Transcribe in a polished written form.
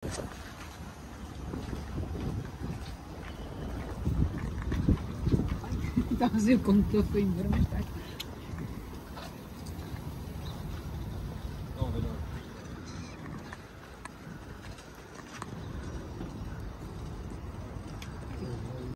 Estás a fazer como que ele foi embora, mas está aqui.